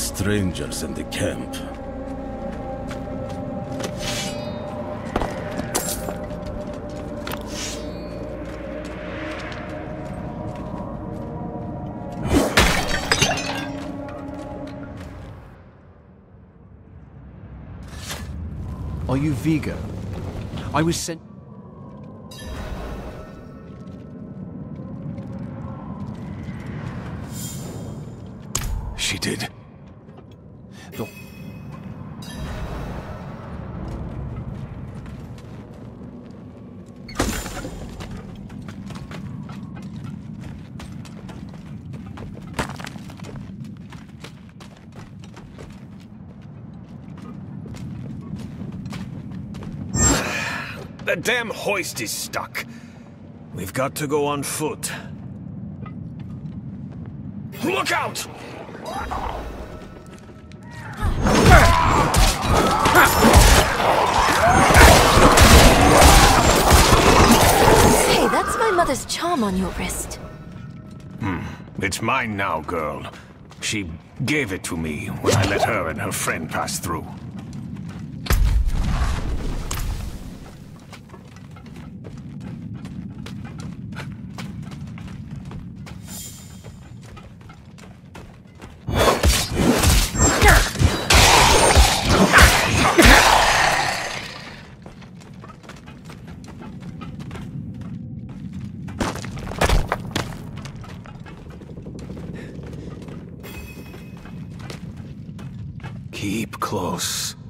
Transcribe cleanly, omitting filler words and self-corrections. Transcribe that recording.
strangers in the camp. Are you Vigo? I was sent... She did. The... The damn hoist is stuck. We've got to go on foot. Look out! Hey, that's my mother's charm on your wrist. It's mine now, girl. She gave it to me when I let her and her friend pass through. Keep close.